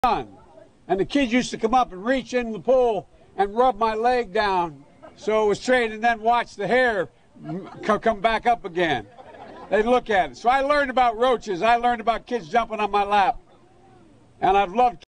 And the kids used to come up and reach in the pool and rub my leg down so it was straight, and then watch the hair come back up again. They'd look at it. So I learned about roaches. I learned about kids jumping on my lap. And I've loved